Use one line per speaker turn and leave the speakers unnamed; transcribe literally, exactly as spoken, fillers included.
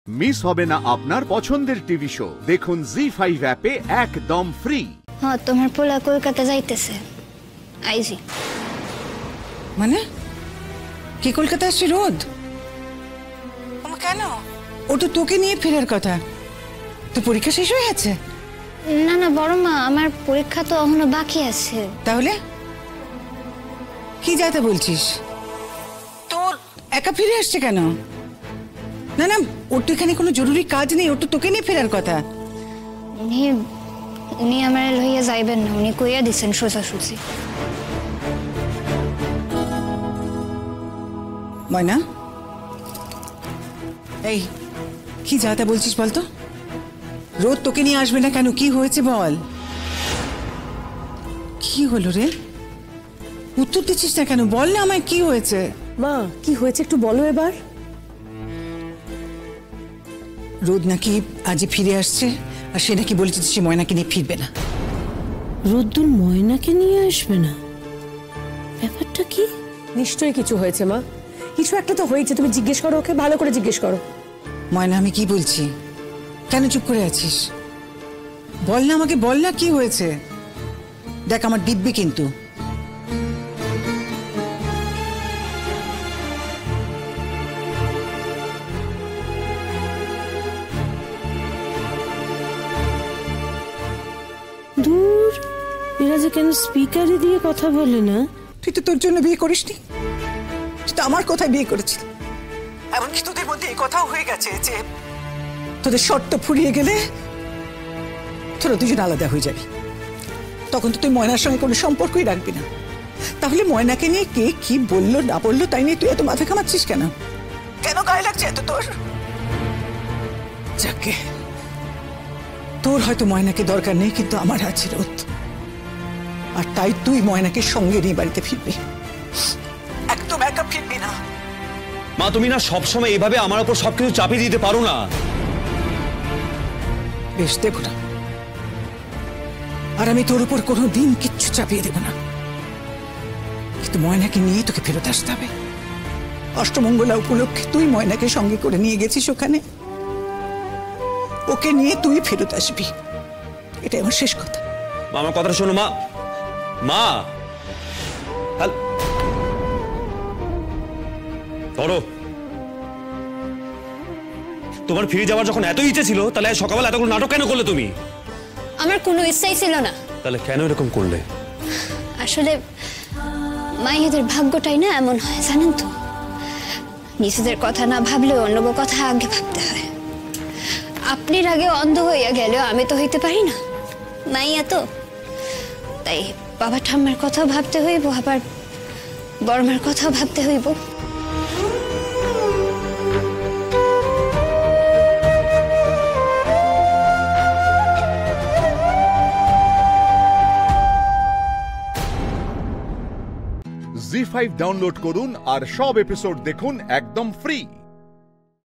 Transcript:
Miss হবে না আপনার পছন্দের টিভি শো। দেখুন জি ফাইভ অ্যাপে একদম ফ্রি।
হ্যাঁ, তোমার পোলা কলকাতা যাইতেছে আইজি।
মানে কি কলকাতা আসছে রোদ? কেন? ও তো তোকে নিয়ে ফেরার কথা। তো পরীক্ষা শেষ হয়ে গেছে?
না না বড় মা, আমার পরীক্ষা তো এখনো বাকি আছে।
তাহলে কি যাতে বলছিস? তোর একা ফিরে আসছে কেন? না না, ওর তো এখানে কোনো জরুরি কাজ নেই, ওর তো তোকে নিয়ে ফেরার কথা।
উনি উনি আমার লইয়া যাইবেন না, উনি কইয়া দিছেন সোজাসুজি।
ময়না, এই কি যাতা বলছিস বলতো? রোদ তোকে নিয়ে আসবে না কেন? কি হয়েছে বল? কি হলো রে? উত্তর দিচ্ছিস না কেন? বল না আমায়, কি হয়েছে?
মা, কি হয়েছে একটু বলো এবার।
রোদ নাকি আজই ফিরে আসছে, আর সে নাকি বলেছে সে ময়নাকে নিয়ে ফিরবে না।
রোদ্দুর ময়নাকে নিয়ে আসবে না? ব্যাপারটা কি? নিশ্চয়ই কিছু হয়েছে মা, কিছু একটা তো হয়েছে। তুমি জিজ্ঞেস করো ওকে, ভালো করে জিজ্ঞেস করো।
ময়না, আমি কি বলছি, কেন চুপ করে আছিস? বল না আমাকে, বল না কি হয়েছে। দেখ আমার দিব্যি কিন্তু।
দূর, এরা যে কেন স্পিকারে দিয়ে কথা বলে না?
তুই তো তোর জন্য বিয়ে করিসনি, তুই তো আমার কথায় বিয়ে করেছিস। এমনকি তোদের মধ্যে এই কথাও হয়ে গেছে যে তোদের শর্ত ফুরিয়ে গেলে তোরা দুজন আলাদা হয়ে যাবি। তখন তো তুই ময়নার সঙ্গে কোনো সম্পর্কই রাখবি না। তাহলে ময়নাকে নিয়ে কে কি বললো না বললো তাই নিয়ে তুই এত মাথা ঘামাচ্ছিস কেন? কেন গায়ে লাগছে এত তোর? যাকে, তোর হয়তো ময়নাকে দরকার নেই, কিন্তু আমার আছে রোদ। আর তাই তুই ময়নাকে সঙ্গে নিয়ে বাড়িতে ফিরবি, একদম একা ফিরবি না।
মা, তুমি না সবসময় এভাবে আমার উপর সবকিছু চাপিয়ে দিতে পারো না।
বেশ, দেব না। আর আমি তোর উপর কোনো দিন কিচ্ছু চাপিয়ে দেব না, কিন্তু ময়নাকে নিয়ে তোকে ফেরত আসতে হবে। অষ্টমঙ্গলা উপলক্ষে তুই ময়নাকে সঙ্গে করে নিয়ে গেছিস ওখানে, ওকে নিয়ে তুই ফেরত আসবি, এটাই আমার শেষ কথা।
মা, আমার কথাটা শোনো মা। মা, ধরো, তোমার ফিরে যাওয়ার যখন এত ইচ্ছে ছিল, তাহলে সকালবেলা এতগুলো নাটক কেন করলে তুমি?
আমার কোনো ইচ্ছাই ছিল না।
তাহলে কেন এরকম করলে?
আসলে মায়েদের ভাগ্যটাই না এমন হয়, জানেন তো। নিজেদের কথা না ভাবলেও অন্য কথা আগে ভাবতে হয়। আপনির আগে অন্ধ হইয়া গেলেও আমি তো হইতে পারি না, মাইয়া তো। তাই বাবা ঠাম্মার কথা ভাবতে হইব, আবার বড়মার কথা ভাবতে হইব।
জি ফাইভ ডাউনলোড করুন আর সব এপিসোড দেখুন একদম ফ্রি।